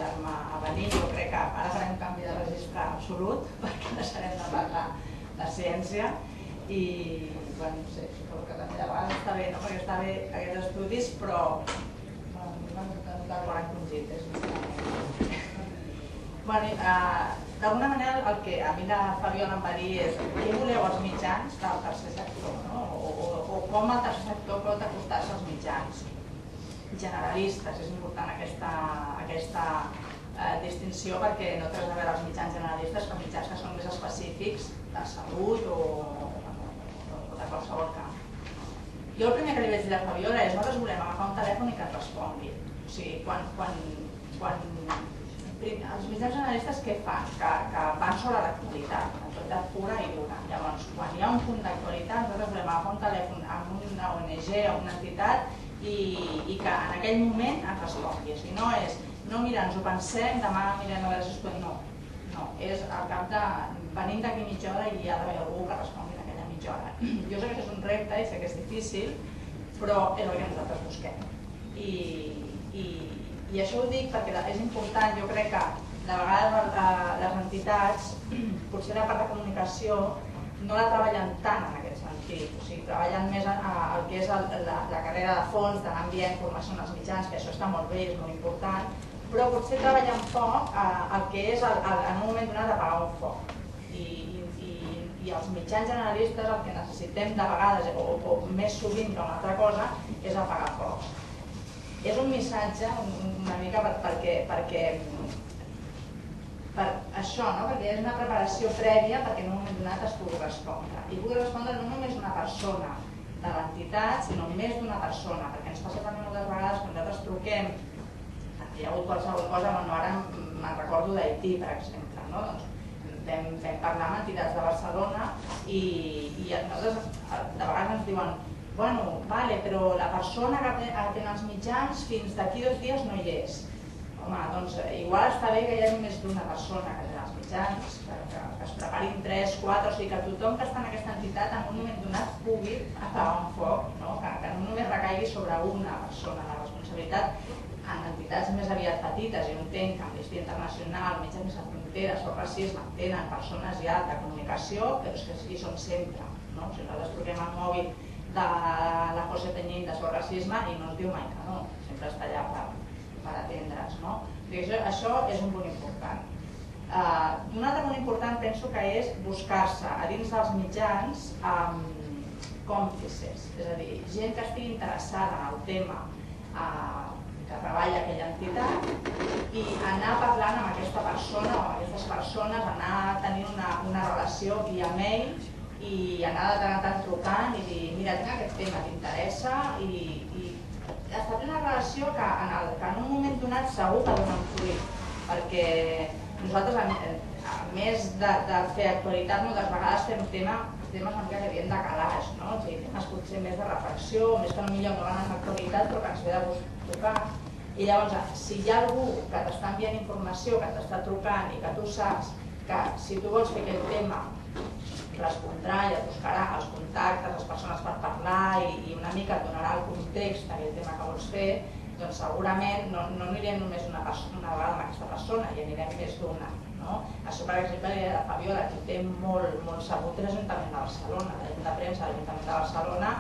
convidar-me a venir. Jo crec que ara farem un canvi de registre absolut perquè deixarem de parlar de ciència i, bueno, no sé, suposo que també de vegades està bé, no? Perquè està bé aquests estudis, però no han congit. D'alguna manera el que a mi la Fabiola em va dir és què voleu els mitjans del tercer sector, no? O com el tercer sector pot acostar-se als mitjans generalistes. És important aquesta distinció perquè no tens a veure els mitjans generalistes que mitjans que són més específics de salut o de qualsevol camp. Jo el primer que li vaig dir a la Fabiola és nosaltres volem agafar un telèfon i que et respongui. O sigui, quan els mitjans generalistes què fan? Que van sobre l'actualitat, l'actualitat pura i dura. Llavors, quan hi ha un punt d'actualitat, nosaltres volem agafar un telèfon amb una ONG o una entitat i que en aquell moment ens respongui. Si no és, no mira, ens ho pensem, demà mirem a veure si es pot... No, és al cap de... Venim d'aquí mitja hora i hi ha d'haver algú que respongui en aquella mitja hora. Jo sé que això és un repte i sé que és difícil, però és el que nosaltres busquem. I això ho dic perquè és important, jo crec que de vegades les entitats, potser la part de comunicació, no la treballen tant en aquest sentit, o sigui, treballen més el que és la carrera de fons, d'anar enviar informació als mitjans, que això està molt bé, és molt important, però potser treballen poc el que és en un moment donat apagar un foc. I els mitjans generalistes el que necessitem de vegades, o més sovint que una altra cosa, és apagar focs. És un missatge una mica perquè per això, perquè és una preparació prèvia perquè en un moment donat es pugui respondre. I pugui respondre no només una persona de l'entitat, sinó més d'una persona, perquè ens passa també moltes vegades quan nosaltres truquem, hi ha hagut qualsevol cosa, ara me'n recordo d'Haití, per exemple, no? Vam parlar amb entitats de Barcelona i nosaltres de vegades ens diuen bueno, vale, però la persona que atén els mitjans fins d'aquí 2 dies no hi és. Home, doncs igual està bé que hi hagi més d'una persona que atén els mitjans, que es preparin 3, 4, o sigui que tothom que està en aquesta entitat en un moment donat pugui apagar un foc, que no només recaigui sobre una persona la responsabilitat. En entitats més aviat petites, jo entenc que Amnistia Internacional, Metges Sense Fronteres o Racisme tenen persones ja de comunicació, però és que hi són sempre. Si nosaltres truquem al mòbil de la José Peñín de Sobre Racisme i no ens diu mai que no, sempre està allà per atendre's. Això és un punt important. Un altre punt important penso que és buscar-se a dins dels mitjans còmplices, és a dir, gent que estigui interessada en el tema que treballa aquella entitat i anar parlant amb aquesta persona o amb aquestes persones, anar tenint una relació via mail i anar de tant en tant trucant i dir, mira, tinc aquest tema, t'interessa? I establir una relació que en un moment donat segur que dona un fruit, perquè nosaltres, a més de fer actualitat, moltes vegades fem temes una mica que diem de calaix, temes potser més de reflexió, més que millor no van en l'actualitat, però que ens ve de gust tocar. I llavors, si hi ha algú que t'està enviant informació, que t'està trucant i que tu saps que si tu vols fer aquest tema respondrà i et buscarà els contactes, les persones per parlar i una mica et donarà el context d'aquell tema que vols fer, doncs segurament no anirem només una vegada amb aquesta persona, i anirem més d'una. Això, per exemple, la Fabiola, que té molt sabut l'Ajuntament de Barcelona, la Junta de Premsa de l'Ajuntament de Barcelona,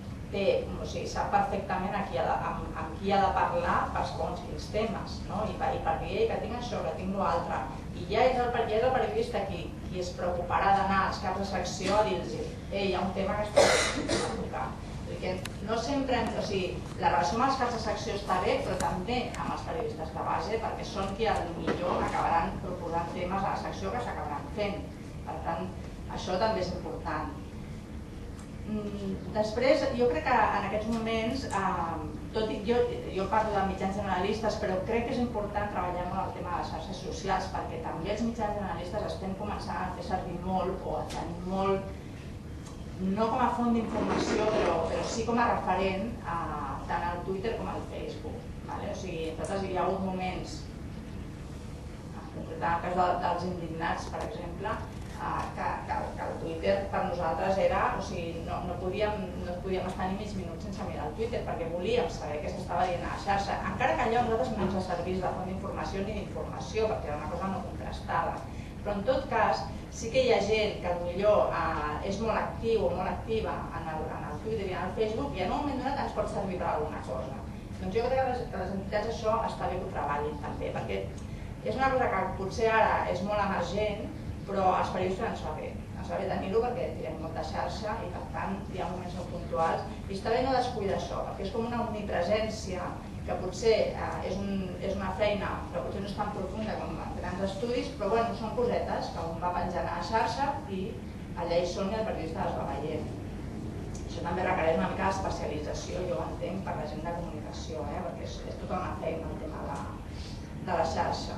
sap perfectament amb qui ha de parlar per segons quins temes, i per dir que tinc això, que tinc l'altre. I ja és el periodista qui es preocuparà d'anar als caps de secció a dir-los hi ha un tema que està a tocar. Perquè no sempre, la relació amb els caps de secció està bé, però també amb els periodistes de base, perquè són qui millor acabaran proposant temes a la secció que s'acabaran fent. Per tant, això també és important. Després, jo crec que en aquests moments, jo parlo de mitjans generalistes, però crec que és important treballar molt el tema de les xarxes socials, perquè també els mitjans generalistes estem començant a fer servir molt, o a tenir molt, no com a font d'informació, però sí com a referent tant al Twitter com al Facebook. O sigui, nosaltres hi ha hagut moments, en concret en el cas dels indignats, per exemple, que el Twitter per nosaltres era, o sigui, no podíem estar ni mig minut sense mirar el Twitter perquè volíem saber què s'estava dient a la xarxa, encara que allò a nosaltres no ens servís de font d'informació ni d'informació perquè era una cosa no contrastada. Però en tot cas sí que hi ha gent que potser és molt actiu o molt activa en el Twitter i en el Facebook i en un moment donat ens pot servir per alguna cosa. Doncs jo crec que les entitats això està bé que ho treballin també, perquè és una cosa que potser ara és molt emergent, però als periodistes ens va bé tenir-ho perquè tirem molta xarxa i per tant hi ha moments molt puntuals i està bé no descuidar això perquè és com una omnipresència que potser és una feina que potser no és tan profunda com en grans estudis, però bueno, són cosetes que un va penjant a la xarxa i allà hi són i el periodista les va veient. Això també requereix una mica d'especialització, jo ho entenc, per la gent de comunicació, perquè és tota una feina el tema de la xarxa.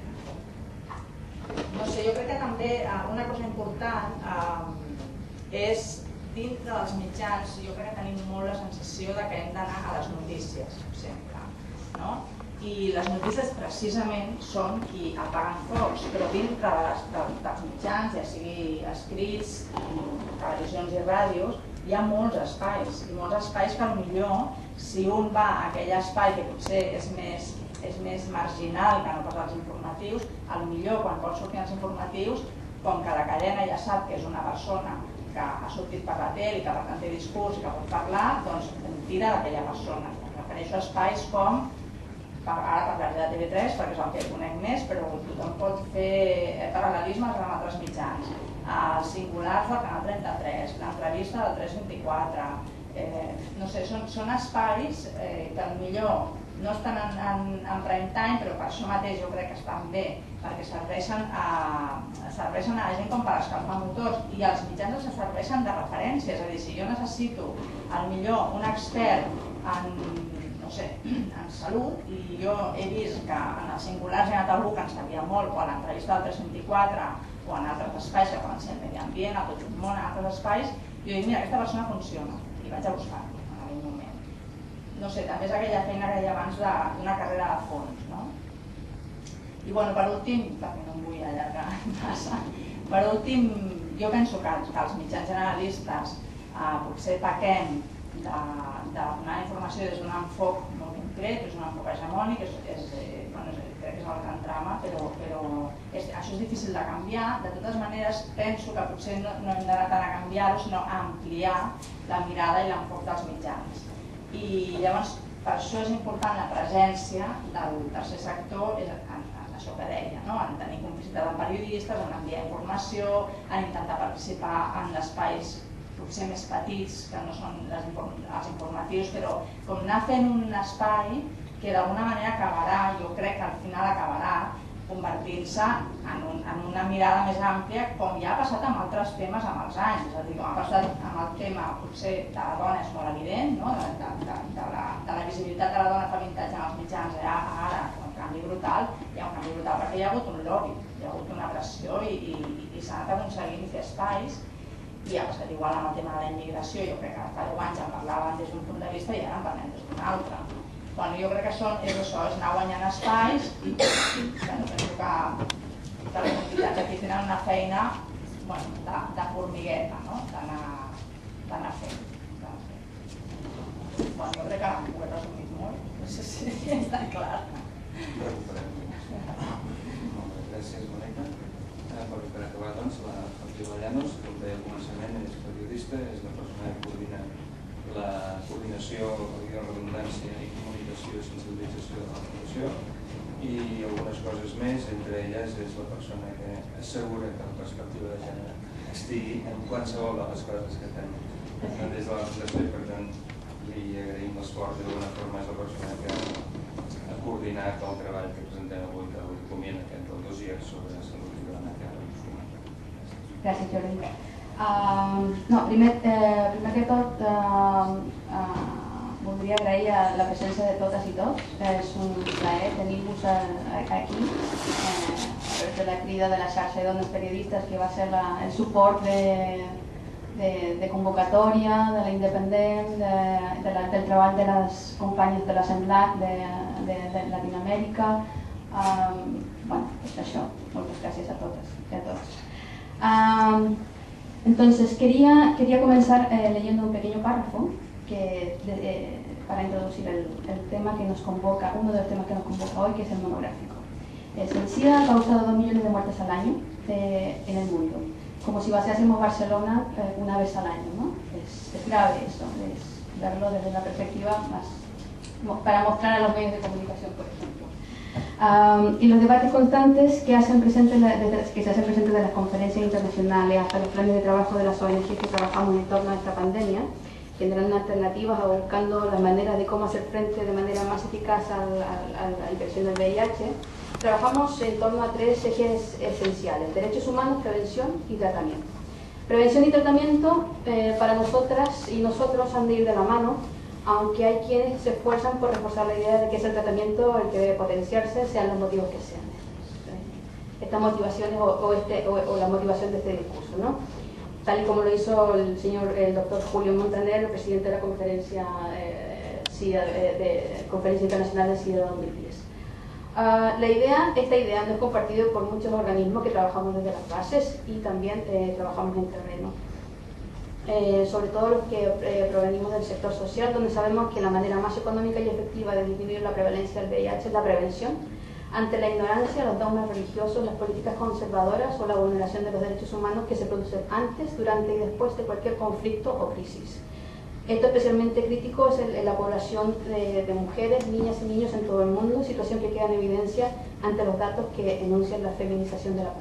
No sé, jo crec que també una cosa important és dintre dels mitjans, jo crec que tenim molt la sensació que hem d'anar a les notícies, sempre, no? I les notícies precisament són qui apaguen focs, però dintre dels mitjans, ja sigui escrits, televisions i ràdios, hi ha molts espais, i molts espais que potser si un va a aquell espai que potser és més marginal que no pas els informatius, potser quan vol sortir als informatius, com que la cadena ja sap que és una persona que ha sortit per la tele i que per tant té discurs i que pot parlar, doncs tira d'aquella persona. Em refereixo a espais com, ara parlaré de TV3 perquè és el que conec més, però tothom pot fer paral·lelismes amb altres mitjans. Els singulars del Canal 33, l'entrevista del 324, no sé, són espais que potser no estan en prime time, però per això mateix jo crec que estan bé, perquè serveixen a la gent com per escalfar motors i els mitjans els serveixen de referència, és a dir, si jo necessito potser un expert en salut i jo he vist que en els singulars hi ha anat algú que en sabia molt o a l'entrevista del 324 o en altres espais que poden ser el medi ambient, a tot el món, en altres espais, jo dic, mira, aquesta persona funciona i vaig a buscar-lo en aquell moment. No sé, també és aquella feina que hi ha abans d'una carrera de fons, no? I bueno, per últim, perquè no em vull allargar massa, per últim, jo penso que els mitjans generalistes potser pequem de donar informació des d'un enfoc molt concret, és un enfoc hegemònic, crec que és el gran drama, però això és difícil de canviar. De totes maneres, penso que potser no hem d'anar tant a canviar-ho, sinó a ampliar la mirada i l'enfoc dels mitjans. I llavors, per això és important la presència del tercer sector, això que deia, en tenir complicitat amb periodistes, en enviar informació, en intentar participar en espais potser més petits, que no són els informatius, però com anar fent un espai que d'alguna manera acabarà, jo crec que al final acabarà convertint-se en una mirada més àmplia, com ja ha passat amb altres temes amb els anys, és a dir, com ha passat amb el tema potser de la dona és molt evident, de la visibilitat de la dona fa 20 anys en els mitjans, ara, un canvi brutal, hi ha un canvi brutal perquè hi ha hagut un lobby, hi ha hagut una pressió i s'ha anat aconseguint fer espais. I ha passat igual amb el tema de la immigració, jo crec que fa 10 anys en parlaven des d'un punt de vista i ara en parlem des d'un altre. Jo crec que és això, és anar guanyant espais i penso que les entitats aquí tenen una feina de formigueta, d'anar fent. Jo crec que ho he resumit molt, no sé si està clar. Gràcies, Mònica. Per acabar, doncs, el Gil Llanos, com deia al començament, és periodista, és la persona que coordina la coordinació, la redundància i comunicació i sensibilització de la Fundació i algunes coses més, entre elles és la persona que assegura que la perspectiva de gènere estigui en qualsevol de les coses que fem des de la Fundació i per tant li agraïm l'esforç i d'alguna forma és la persona que ha coordinat el treball que presentem avui, que el document aquest del dossier sobre salut. Gràcies, Jordi. Primer que tot, voldria agrair la presència de totes i tots. És un plaer tenir-vos aquí. De la crida de la xarxa de dones periodistes, que va ser el suport de convocatòria, de la Independent, del treball de les companyes de l'Assemblat de Latinoamèrica. És això. Moltes gràcies a totes i a tots. Entonces quería comenzar leyendo un pequeño párrafo para introducir el tema que nos convoca, uno de los temas que nos convoca hoy, que es el monográfico. El SIDA ha causado 2 millones de muertes al año en el mundo, como si vaciásemos Barcelona una vez al año, ¿no? Es grave eso, es verlo desde la perspectiva más, para mostrar a los medios de comunicación, por ejemplo. Y los debates constantes que se hacen presentes de las conferencias internacionales hasta los planes de trabajo de las ONG que trabajamos en torno a esta pandemia, generando alternativas o buscando las maneras de cómo hacer frente de manera más eficaz a la infección del VIH. Trabajamos en torno a 3 ejes esenciales: derechos humanos, prevención y tratamiento. Prevención y tratamiento para nosotras y nosotros han de ir de la mano, aunque hay quienes se esfuerzan por reforzar la idea de que es el tratamiento el que debe potenciarse, sean los motivos que sean. Estas motivaciones o la motivación de este discurso, ¿no? Tal y como lo hizo el doctor Julio Montaner, el presidente de la conferencia, Conferencia Internacional de SIDA 2010. Esta idea no es compartida por muchos organismos que trabajamos desde las bases y también trabajamos en terreno. Sobre todo los que provenimos del sector social, donde sabemos que la manera más económica y efectiva de disminuir la prevalencia del VIH es la prevención, ante la ignorancia, los dogmas religiosos, las políticas conservadoras o la vulneración de los derechos humanos que se producen antes, durante y después de cualquier conflicto o crisis. Esto especialmente crítico es en la población de mujeres, niñas y niños en todo el mundo, situación que queda en evidencia ante los datos que enuncian la feminización de la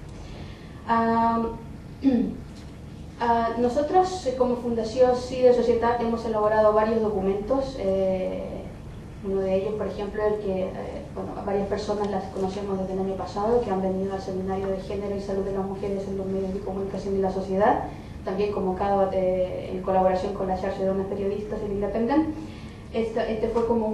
pandemia. Nosotros, como Fundación SIDA Societat, hemos elaborado varios documentos. Uno de ellos, por ejemplo, el que varias personas las conocemos desde el año pasado, que han venido al Seminario de Género y Salud de las Mujeres en los medios de comunicación y la sociedad, también convocado en colaboración con la Xarxa de Dones Periodistas y el Independent. Este fue como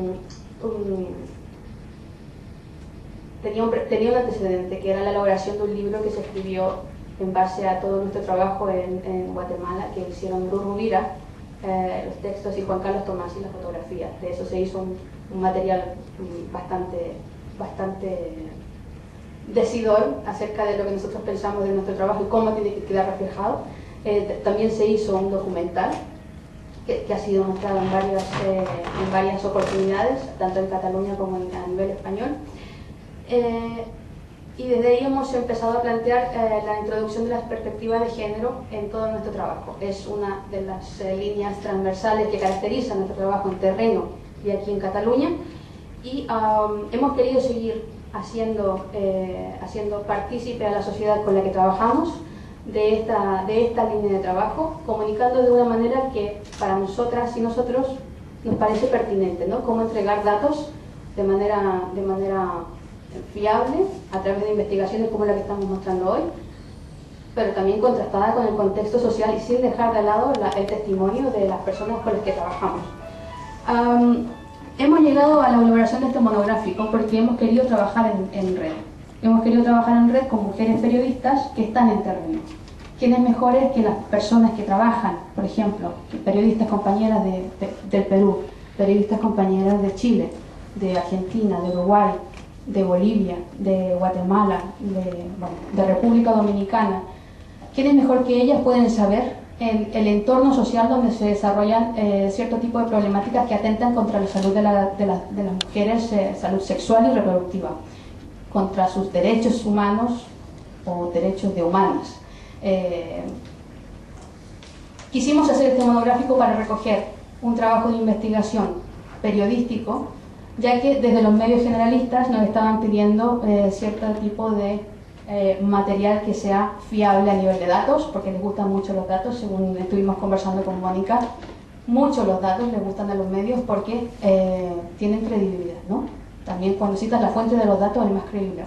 tenía un antecedente, que era la elaboración de un libro que se escribió en base a todo nuestro trabajo en Guatemala, que hicieron Luz Rubira, los textos, y Juan Carlos Tomás y las fotografías. De eso se hizo un material bastante decidor acerca de lo que nosotros pensamos de nuestro trabajo y cómo tiene que quedar reflejado. También se hizo un documental que ha sido mostrado en varias oportunidades, tanto en Cataluña como a nivel español. Y desde ahí hemos empezado a plantear la introducción de las perspectivas de género en todo nuestro trabajo. Es una de las líneas transversales que caracterizan nuestro trabajo en terreno y aquí en Cataluña, y hemos querido seguir haciendo partícipe a la sociedad con la que trabajamos de esta línea de trabajo, comunicando de una manera que para nosotras y nosotros nos parece pertinente, ¿no? Cómo entregar datos de manera fiable a través de investigaciones como la que estamos mostrando hoy, pero también contrastada con el contexto social y sin dejar de lado el testimonio de las personas con las que trabajamos. Hemos llegado a la elaboración de este monográfico porque hemos querido trabajar en red. Hemos querido trabajar en red con mujeres periodistas que están en terreno. ¿Quiénes mejores que las personas que trabajan? Por ejemplo, periodistas compañeras del Perú, periodistas compañeras de Chile, de Argentina, de Uruguay, de Bolivia, de Guatemala, de República Dominicana. ¿Quiénes mejor que ellas pueden saber el entorno social donde se desarrollan cierto tipo de problemáticas que atentan contra la salud de las mujeres, salud sexual y reproductiva, contra sus derechos humanos o derechos de humanas? Quisimos hacer este monográfico para recoger un trabajo de investigación periodístico, ya que desde los medios generalistas nos estaban pidiendo cierto tipo de material que sea fiable a nivel de datos, porque les gustan mucho los datos. Según estuvimos conversando con Mónica, mucho los datos les gustan a los medios porque tienen credibilidad, ¿no? También cuando citas la fuente de los datos es más creíble.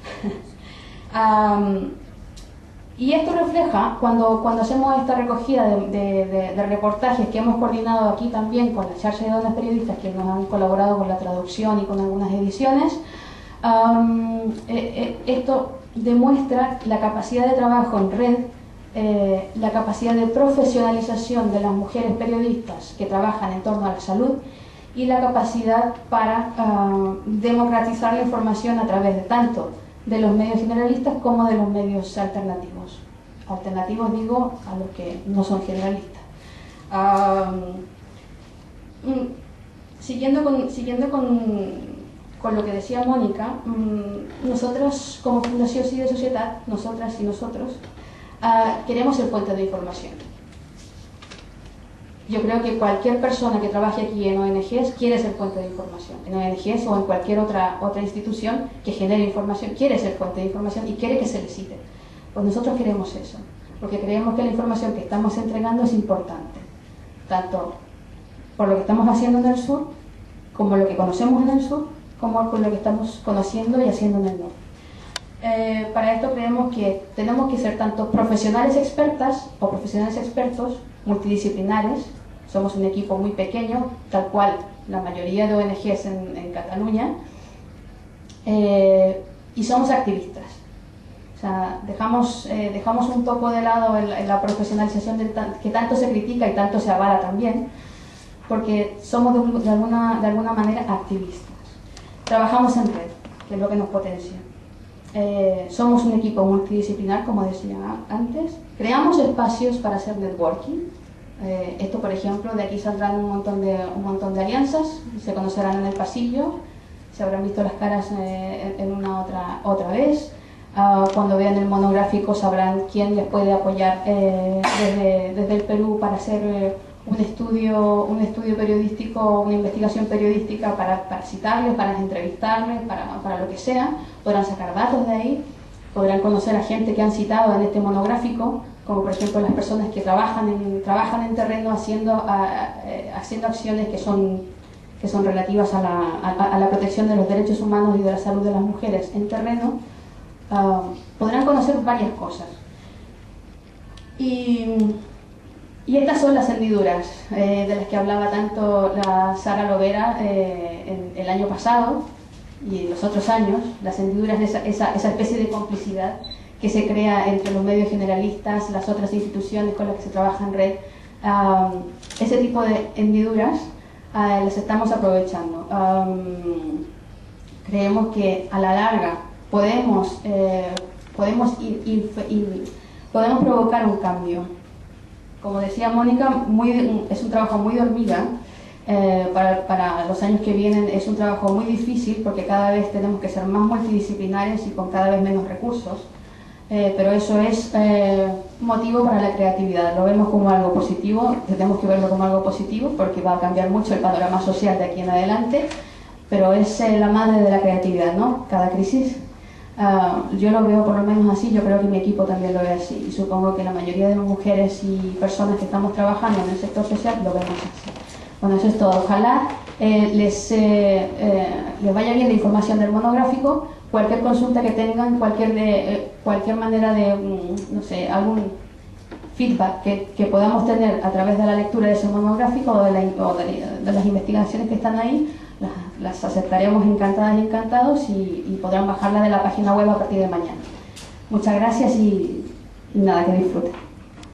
Y esto refleja, cuando hacemos esta recogida de reportajes que hemos coordinado aquí también con la Xarxa de Dones Periodistas, que nos han colaborado con la traducción y con algunas ediciones, esto demuestra la capacidad de trabajo en red, la capacidad de profesionalización de las mujeres periodistas que trabajan en torno a la salud y la capacidad para democratizar la información a través de tanto de los medios generalistas como de los medios alternativos. Alternativos digo a los que no son generalistas. Siguiendo con lo que decía Mónica, nosotros como Fundació Civil Societat, nosotras y nosotros, queremos ser fuente de información. Yo creo que cualquier persona que trabaje aquí en ONGs quiere ser fuente de información. En ONGs o en cualquier otra institución que genere información, quiere ser fuente de información y quiere que se le cite. Pues nosotros queremos eso, porque creemos que la información que estamos entregando es importante, tanto por lo que estamos haciendo en el sur, como lo que conocemos en el sur, como por lo que estamos conociendo y haciendo en el norte. Para esto creemos que tenemos que ser tanto profesionales expertas o profesionales expertos multidisciplinares. Somos un equipo muy pequeño, tal cual la mayoría de ONGs en Cataluña, y somos activistas. O sea, dejamos un poco de lado la profesionalización que tanto se critica y tanto se avala también, porque somos de alguna manera activistas. Trabajamos en red, que es lo que nos potencia. Somos un equipo multidisciplinar, como decía antes. Creamos espacios para hacer networking. Esto, por ejemplo, de aquí saldrán un montón de alianzas, se conocerán en el pasillo, se habrán visto las caras en una otra vez. Cuando vean el monográfico sabrán quién les puede apoyar desde el Perú para hacer un estudio periodístico, una investigación periodística para citarles, para entrevistarles, para lo que sea. Podrán sacar datos de ahí, podrán conocer a gente que han citado en este monográfico, como por ejemplo las personas que trabajan en terreno haciendo acciones que son relativas a la protección de los derechos humanos y de la salud de las mujeres en terreno. Podrán conocer varias cosas. Y estas son las hendiduras de las que hablaba tanto la Sara Lovera el año pasado y los otros años, las hendiduras de esa especie de complicidad que se crea entre los medios generalistas, las otras instituciones con las que se trabaja en red. Ese tipo de hendiduras las estamos aprovechando. Creemos que a la larga podemos provocar un cambio. Como decía Mónica, es un trabajo muy de hormiga. Para los años que vienen es un trabajo muy difícil porque cada vez tenemos que ser más multidisciplinares y con cada vez menos recursos. Pero eso es motivo para la creatividad. Lo vemos como algo positivo, tenemos que verlo como algo positivo porque va a cambiar mucho el panorama social de aquí en adelante, pero es la madre de la creatividad, ¿no? Cada crisis. Yo lo veo por lo menos así, yo creo que mi equipo también lo ve así y supongo que la mayoría de las mujeres y personas que estamos trabajando en el sector social lo vemos así. Bueno, eso es todo. Ojalá les vaya bien la información del monográfico. Cualquier consulta que tengan, cualquier manera de, no sé, algún feedback que podamos tener a través de la lectura de ese monográfico o de las investigaciones que están ahí, las aceptaremos encantadas y encantados y podrán bajarla de la página web a partir de mañana. Muchas gracias y nada, que disfruten.